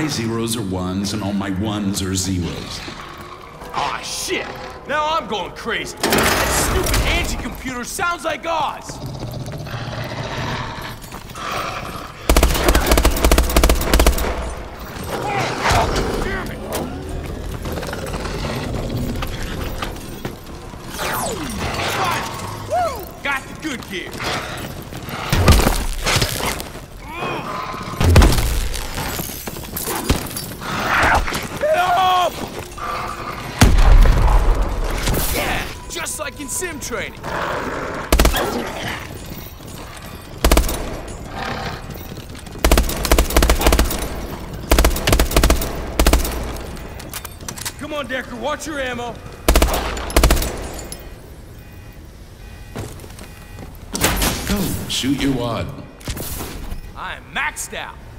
my zeros are ones and all my ones are zeros. Ah, shit! Now I'm going crazy. That stupid anti-computer sounds like Oz. Damn it! Fine. Woo! Got the good gear. Just like in sim training. Come on, Decker, watch your ammo. Go, shoot your wad. I'm maxed out.